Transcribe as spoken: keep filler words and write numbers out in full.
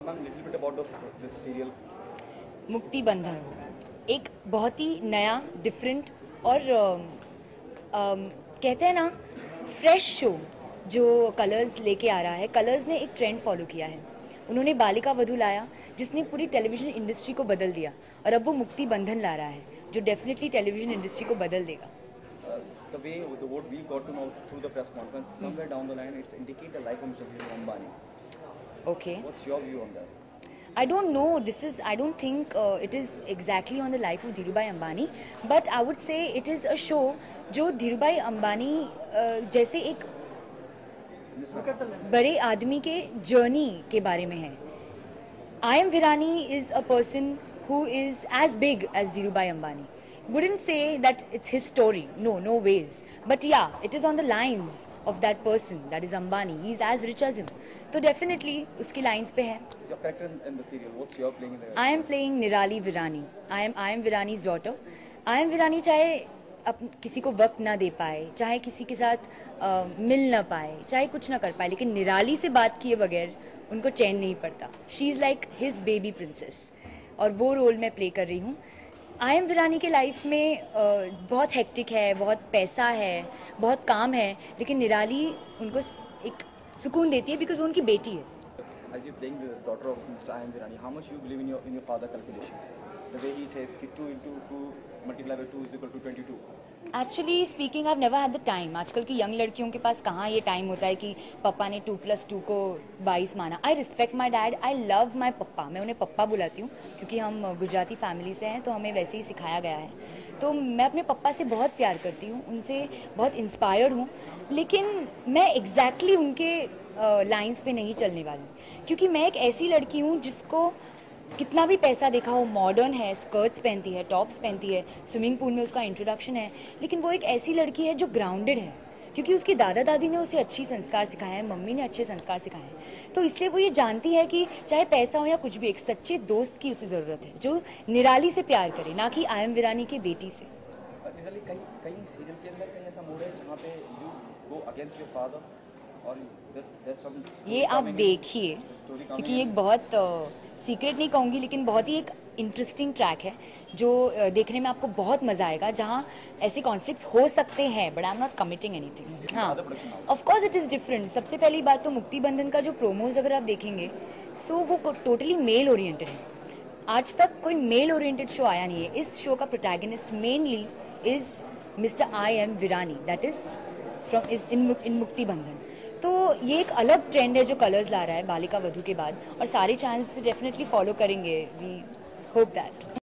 Ma'am little bit about this serial. Mukti Bandhan एक बहुत ही नया, डिफरेंट और अम, अम, कहते हैं ना फ्रेश शो जो कलर्स लेके आ रहा है। कलर्स ने एक ट्रेंड फॉलो किया है। उन्होंने बालिका वधू लाया जिसने पूरी टेलीविजन इंडस्ट्री को बदल दिया, और अब वो मुक्ति बंधन ला रहा है जो डेफिनेटली टेलीविजन इंडस्ट्री को बदल देगा। Uh, the way the what we got to know through the press conference, somewhere down the line, it's indicate the life of Mister Dhirubhai Ambani. Okay. What's your view on that? I don't know. This is. I don't think uh, it is exactly on the life of Dhirubhai Ambani, but I would say it is a show जो Dhirubhai Ambani uh, जैसे एक बड़े आदमी के journey के बारे में है। I am Virani is a person who is as big as Dhirubhai Ambani. Wouldn't say that it's his story. No, no ways. But yeah, it is on the lines of that person. That is Ambani. He's as rich as him. So definitely उसकी lines पे है। Your character in, in the serial, what's your playing in the? I am playing Nirali Virani. I am I am Virani's daughter. I am Virani चाहे अप किसी को वक्त ना दे पाए, चाहे किसी के साथ आ, मिल ना पाए, चाहे कुछ ना कर पाए, लेकिन निराली से बात किए बगैर उनको चैन नहीं पड़ता। She is like his baby princess, और वो रोल मैं प्ले कर रही हूँ। आई एम विरानी के लाइफ में uh, बहुत हेक्टिक है, बहुत पैसा है, बहुत काम है, लेकिन निराली उनको एक सुकून देती है बिकॉज वो उनकी बेटी है। As you playing the daughter of Mister I am Virani, how much you believe in your in your father calculation? The way he says कि two into two multiplied by two is equal to twenty-two. Actually speaking I never had the time. आजकल की young लड़कियों के पास कहाँ ये time होता है कि पापा ने टू प्लस टू को बाईस माना। I respect my dad, I love my papa. मैं उन्हें पप्पा बुलाती हूँ क्योंकि हम गुजराती फैमिली से हैं, तो हमें वैसे ही सिखाया गया है। तो मैं अपने पप्पा से बहुत प्यार करती हूँ, उनसे बहुत इंस्पायर्ड हूँ, लेकिन मैं एग्जैक्टली exactly उनके लाइन्स पे नहीं चलने वाली, क्योंकि मैं एक ऐसी लड़की हूँ जिसको कितना भी पैसा देखा हो, मॉडर्न है, स्कर्ट्स पहनती है, टॉप्स पहनती है, स्विमिंग पूल में उसका इंट्रोडक्शन है, लेकिन वो एक ऐसी लड़की है जो ग्राउंडेड है, क्योंकि उसकी दादा दादी ने उसे अच्छी संस्कार सिखाए हैं, मम्मी ने अच्छे संस्कार सिखाए हैं। तो इसलिए वो ये जानती है कि चाहे पैसा हो या कुछ भी, एक सच्चे दोस्त की उसे ज़रूरत है जो निराली से प्यार करे, ना कि आई एम विरानी की बेटी से। निराली, कहीं कहीं सीरियल के अंदर कहीं ऐसा मोड़ है जहाँ पे you go against your father, और ये आप देखिए, क्योंकि ये एक बहुत सीक्रेट नहीं कहूँगी, लेकिन बहुत ही एक इंटरेस्टिंग ट्रैक है जो uh, देखने में आपको बहुत मजा आएगा, जहाँ ऐसे कॉन्फ्लिक्ट्स हो सकते हैं, but I am not committing anything. हाँ, of course it is different. सबसे पहली बात तो मुक्ति बंधन का जो प्रोमोज अगर आप देखेंगे, सो वो टोटली मेल ओरिएंटेड है। आज तक कोई मेल ओरिएंटेड शो आया नहीं है। इस शो का protagonist mainly is mister I am Virani, that is from is in in Mukti Bandhan. तो ये एक अलग ट्रेंड है जो कलर्स ला रहा है बालिका वधू के बाद, और सारे चैनल्स डेफिनेटली फॉलो करेंगे। We hope that.